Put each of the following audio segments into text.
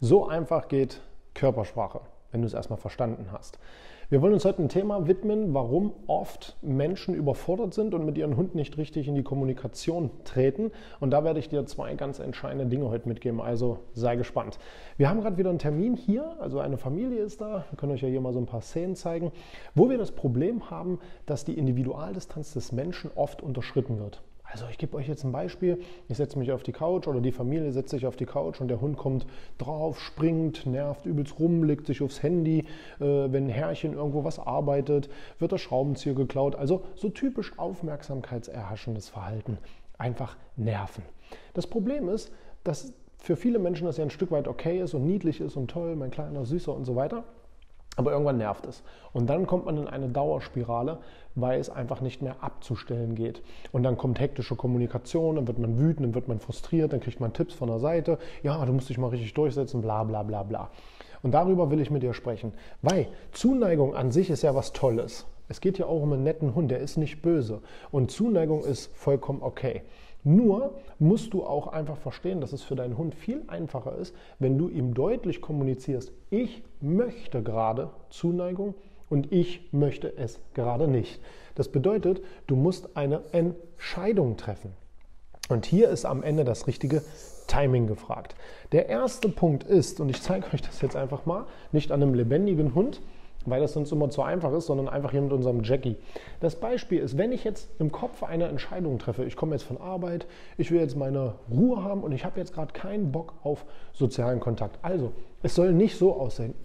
So einfach geht Körpersprache, wenn du es erstmal verstanden hast. Wir wollen uns heute ein Thema widmen, warum oft Menschen überfordert sind und mit ihrem Hund nicht richtig in die Kommunikation treten. Und da werde ich dir zwei ganz entscheidende Dinge heute mitgeben, also sei gespannt. Wir haben gerade wieder einen Termin hier, also eine Familie ist da, wir können euch ja hier mal so ein paar Szenen zeigen, wo wir das Problem haben, dass die Individualdistanz des Menschen oft unterschritten wird. Also ich gebe euch jetzt ein Beispiel, ich setze mich auf die Couch oder die Familie setzt sich auf die Couch und der Hund kommt drauf, springt, nervt übelst rum, legt sich aufs Handy, wenn ein Herrchen irgendwo was arbeitet, wird der Schraubenzieher geklaut. Also so typisch aufmerksamkeitserhaschendes Verhalten, einfach nerven. Das Problem ist, dass für viele Menschen das ja ein Stück weit okay ist und niedlich ist und toll, mein kleiner Süßer und so weiter. Aber irgendwann nervt es. Und dann kommt man in eine Dauerspirale, weil es einfach nicht mehr abzustellen geht. Und dann kommt hektische Kommunikation, dann wird man wütend, dann wird man frustriert, dann kriegt man Tipps von der Seite. Ja, du musst dich mal richtig durchsetzen, bla bla bla bla. Und darüber will ich mit dir sprechen. Weil Zuneigung an sich ist ja was Tolles. Es geht ja auch um einen netten Hund, der ist nicht böse. Und Zuneigung ist vollkommen okay. Nur musst du auch einfach verstehen, dass es für deinen Hund viel einfacher ist, wenn du ihm deutlich kommunizierst, ich möchte gerade Zuneigung und ich möchte es gerade nicht. Das bedeutet, du musst eine Entscheidung treffen. Und hier ist am Ende das richtige Timing gefragt. Der erste Punkt ist, und ich zeige euch das jetzt einfach mal, nicht an einem lebendigen Hund, weil das sonst immer zu einfach ist, sondern einfach hier mit unserem Jackie. Das Beispiel ist, wenn ich jetzt im Kopf eine Entscheidung treffe, ich komme jetzt von Arbeit, ich will jetzt meine Ruhe haben und ich habe jetzt gerade keinen Bock auf sozialen Kontakt. Also, es soll nicht so aussehen,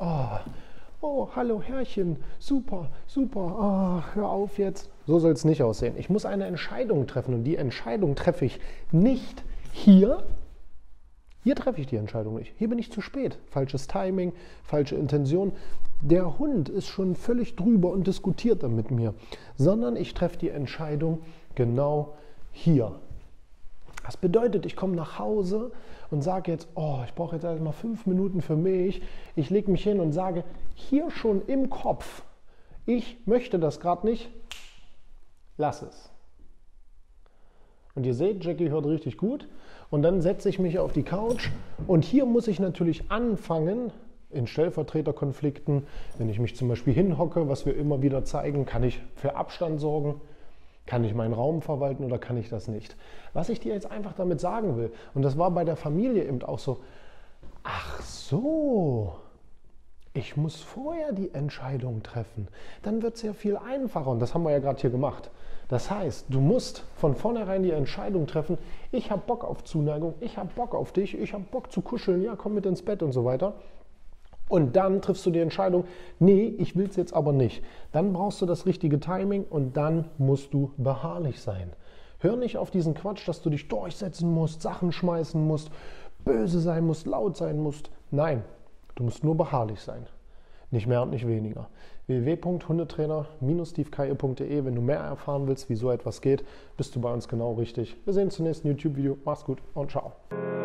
oh, hallo Herrchen, super, super, oh, hör auf jetzt. So soll es nicht aussehen. Ich muss eine Entscheidung treffen und die Entscheidung treffe ich nicht hier. Hier treffe ich die Entscheidung nicht. Hier bin ich zu spät. Falsches Timing, falsche Intention. Der Hund ist schon völlig drüber und diskutiert dann mit mir. Sondern ich treffe die Entscheidung genau hier. Das bedeutet, ich komme nach Hause und sage jetzt, ich brauche jetzt erstmal 5 Minuten für mich. Ich lege mich hin und sage, hier schon im Kopf, ich möchte das gerade nicht, lass es. Und ihr seht, Jackie hört richtig gut. Und dann setze ich mich auf die Couch und hier muss ich natürlich anfangen, in Stellvertreterkonflikten, wenn ich mich zum Beispiel hinhocke, was wir immer wieder zeigen, kann ich für Abstand sorgen, kann ich meinen Raum verwalten oder kann ich das nicht. Was ich dir jetzt einfach damit sagen will, und das war bei der Familie eben auch so, ach so, ich muss vorher die Entscheidung treffen, dann wird es ja viel einfacher und das haben wir ja gerade hier gemacht. Das heißt, du musst von vornherein die Entscheidung treffen, ich habe Bock auf Zuneigung, ich habe Bock auf dich, ich habe Bock zu kuscheln, ja, komm mit ins Bett und so weiter. Und dann triffst du die Entscheidung, nee, ich will es jetzt aber nicht. Dann brauchst du das richtige Timing und dann musst du beharrlich sein. Hör nicht auf diesen Quatsch, dass du dich durchsetzen musst, Sachen schmeißen musst, böse sein musst, laut sein musst. Nein, du musst nur beharrlich sein. Nicht mehr und nicht weniger. www.hundetrainer-stevekeier.de. Wenn du mehr erfahren willst, wie so etwas geht, bist du bei uns genau richtig. Wir sehen uns zum nächsten YouTube-Video. Mach's gut und ciao.